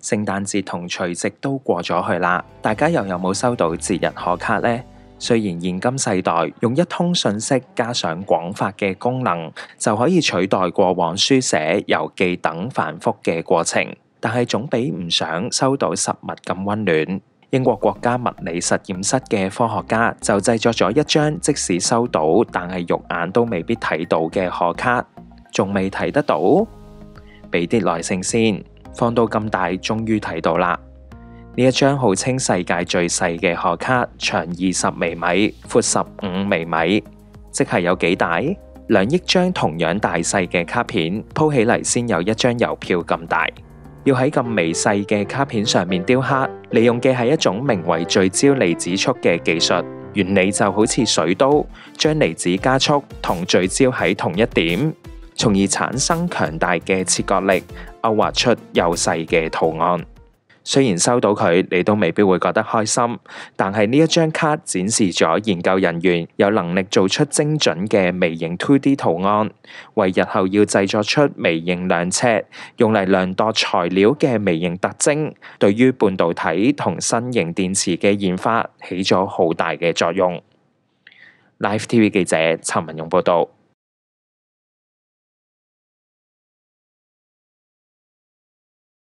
聖誕節同除夕都過咗去啦，大家又有冇收到節日賀卡呢？雖然現今世代用一通訊息加上廣發嘅功能，就可以取代過往書寫、郵寄等繁複嘅過程，但係總比唔上收到實物咁溫暖。英國國家物理實驗室嘅科學家就製作咗一張即使收到，但係肉眼都未必睇到嘅賀卡。仲未睇得到？俾啲耐性先，放到咁大，終於睇到啦！呢一張號稱世界最細嘅賀卡，長20微米，闊15微米，即係有幾大？2億張同樣大細嘅卡片，鋪起嚟先有一張郵票咁大。要喺咁微細嘅卡片上面雕刻，利用嘅係一種名為聚焦離子束嘅技術，原理就好似水刀，將離子加速同聚焦喺同一點，從而產生強大嘅切割力，勾畫出幼細嘅圖案。雖然收到佢，你都未必會覺得開心，但係呢一張卡展示咗研究人員有能力做出精準嘅微型 2D 圖案，為日後要製作出微型量尺，用嚟量度材料嘅微型特徵，對於半導體同新型電池嘅研發起咗好大嘅作用。Live TV 記者陳文勇報道。